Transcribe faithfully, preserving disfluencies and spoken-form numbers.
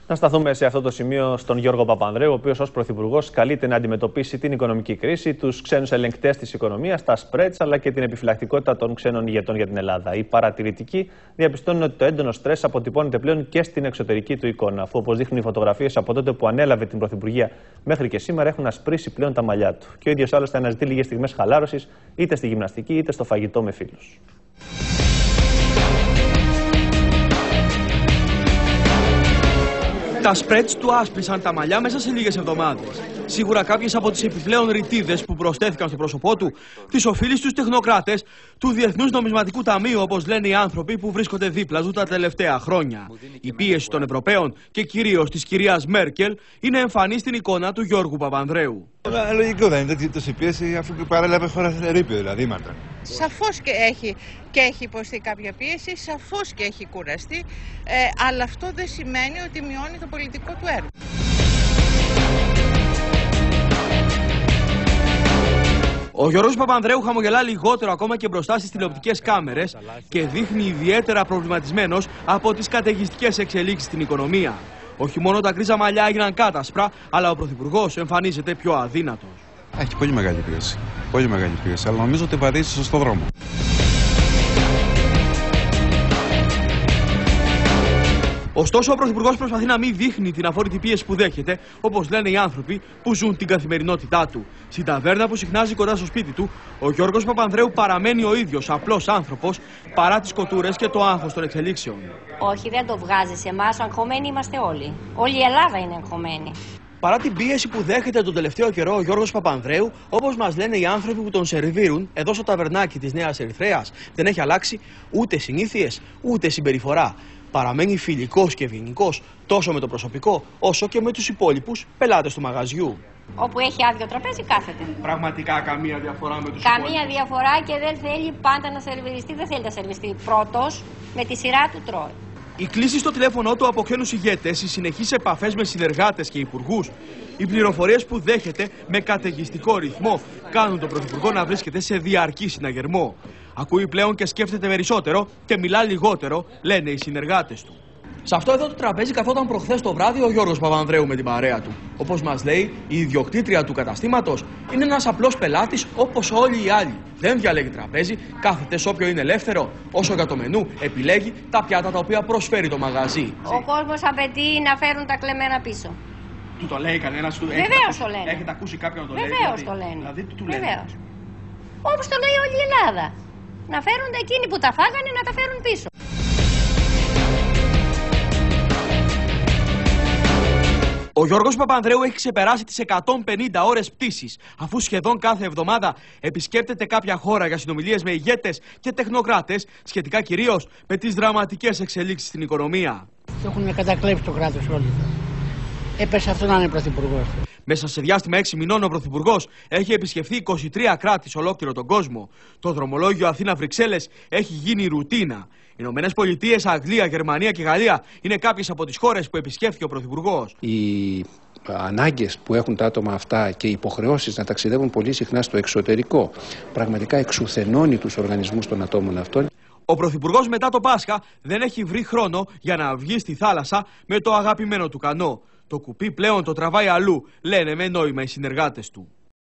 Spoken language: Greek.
Να σταθούμε σε αυτό το σημείο στον Γιώργο Παπανδρέου, ο οποίος ως Πρωθυπουργός καλείται να αντιμετωπίσει την οικονομική κρίση, τους ξένους ελεγκτές της οικονομίας, τα σπρέτς, αλλά και την επιφυλακτικότητα των ξένων ηγετών για την Ελλάδα. Οι παρατηρητικοί διαπιστώνουν ότι το έντονο στρες αποτυπώνεται πλέον και στην εξωτερική του εικόνα, αφού, όπως δείχνουν οι φωτογραφίες από τότε που ανέλαβε την Πρωθυπουργία μέχρι και σήμερα, έχουν ασπρίσει πλέον τα μαλλιά του. Και ο ίδιος άλλωστε αναζητεί λίγες στιγμές χαλάρωσης, είτε στη γυμναστική είτε στο φαγητό με φίλους. Τα σπρέτς του άσπρισαν τα μαλλιά μέσα σε λίγες εβδομάδες. Σίγουρα κάποιες από τις επιπλέον ρητίδες που προσθέθηκαν στο πρόσωπό του τις οφείλει στους τεχνοκράτες του Διεθνούς Νομισματικού Ταμείου, όπως λένε οι άνθρωποι που βρίσκονται δίπλα του τα τελευταία χρόνια. Η πίεση των Ευρωπαίων και κυρίως της κυρίας Μέρκελ είναι εμφανή στην εικόνα του Γιώργου Παπανδρέου. Λογικό δεν είναι τόση πίεση, αφού παρέλαβε χώρα στην ερήπιο, δηλαδή Μάρτα. Σαφώς και έχει, και έχει υποστεί κάποια πίεση, σαφώς και έχει κουραστεί, ε, αλλά αυτό δεν σημαίνει ότι μειώνει το πολιτικό του έργο. Ο Γιώργος Παπανδρέου χαμογελά λιγότερο ακόμα και μπροστά στις τηλεοπτικές κάμερες και δείχνει ιδιαίτερα προβληματισμένος από τις καταιγιστικές εξελίξεις στην οικονομία. Όχι μόνο τα γκρίζα μαλλιά έγιναν κάτασπρα, αλλά ο Πρωθυπουργός εμφανίζεται πιο αδύνατος. Έχει πολύ μεγάλη πίεση. Πολύ μεγάλη πίεση, αλλά νομίζω ότι βαδίζει στο σωστό δρόμο. Ωστόσο, ο Πρωθυπουργός προσπαθεί να μην δείχνει την αφόρητη πίεση που δέχεται, όπως λένε οι άνθρωποι που ζουν την καθημερινότητά του. Στην ταβέρνα που συχνάζει κοντά στο σπίτι του, ο Γιώργος Παπανδρέου παραμένει ο ίδιος απλός άνθρωπος, παρά τις κοτούρες και το άγχος των εξελίξεων. Όχι, δεν το βγάζει σε εμάς, αγχωμένοι είμαστε όλοι. Όλη η Ελλάδα είναι αγχωμένη. Παρά την πίεση που δέχεται τον τελευταίο καιρό ο Γιώργος Παπανδρέου, όπως μας λένε οι άνθρωποι που τον σερβίρουν εδώ στο ταβερνάκι της Νέας Ερυθρέας, δεν έχει αλλάξει ούτε συνήθειες ούτε συμπεριφορά. Παραμένει φιλικός και ευγενικός τόσο με το προσωπικό όσο και με τους υπόλοιπους πελάτες του μαγαζιού. Όπου έχει άδειο τραπέζι κάθεται. Πραγματικά καμία διαφορά με τους Καμία υπόλοιπους. διαφορά και δεν θέλει πάντα να σερβιριστεί, δεν θέλει να σερβιστεί πρώτος, με τη σειρά του τρώει. Οι κλήσεις στο τηλέφωνο του από ξένους ηγέτες, οι συνεχείς επαφές με συνεργάτες και υπουργούς, οι πληροφορίες που δέχεται με καταιγιστικό ρυθμό κάνουν τον Πρωθυπουργό να βρίσκεται σε διαρκή συναγερμό. Ακούει πλέον και σκέφτεται περισσότερο και μιλά λιγότερο, λένε οι συνεργάτες του. Σε αυτό εδώ το τραπέζι καθόταν προχθές το βράδυ ο Γιώργος Παπανδρέου με την παρέα του. Όπως μας λέει, η ιδιοκτήτρια του καταστήματος είναι ένας απλός πελάτης όπως όλοι οι άλλοι. Δεν διαλέγει τραπέζι, κάθεται σε όποιο είναι ελεύθερο. Όσο για το μενού, επιλέγει τα πιάτα τα οποία προσφέρει το μαγαζί. Ο κόσμος απαιτεί να φέρουν τα κλεμμένα πίσω. Του το λέει κανένας του? Βεβαίως το λένε. Έχετε ακούσει κάποιον να το λέει? Βεβαίως δηλαδή, το λένε. Δηλαδή, τι του λένε? Βεβαίως. Όπως το λέει όλη η Ελλάδα. Να φέρουν εκείνοι που τα φάγανε να τα φέρουν πίσω. Ο Γιώργος Παπανδρέου έχει ξεπεράσει τις εκατόν πενήντα ώρες πτήσης, αφού σχεδόν κάθε εβδομάδα επισκέπτεται κάποια χώρα για συνομιλίες με ηγέτες και τεχνοκράτες, σχετικά κυρίως με τις δραματικές εξελίξεις στην οικονομία. Έχουν κατακλέψει το κράτος όλοι. Έπεσε αυτό να είναι πρωθυπουργός. Μέσα σε διάστημα έξι μηνών ο Πρωθυπουργός έχει επισκεφθεί είκοσι τρία κράτη σε ολόκληρο τον κόσμο. Το δρομολόγιο Αθήνα-Βρυξέλλες έχει γίνει ρουτίνα. Οι Ηνωμένες Πολιτείες, Αγγλία, Γερμανία και Γαλλία είναι κάποιες από τις χώρες που επισκέφθηκε ο Πρωθυπουργός. Οι ανάγκες που έχουν τα άτομα αυτά και οι υποχρεώσεις να ταξιδεύουν πολύ συχνά στο εξωτερικό πραγματικά εξουθενώνει τους οργανισμούς των ατόμων αυτών. Ο Πρωθυπουργός μετά το Πάσχα δεν έχει βρει χρόνο για να βγει στη θάλασσα με το αγαπημένο του κανό. Το κουπί πλέον το τραβάει αλλού, λένε με νόημα οι συνεργάτες του.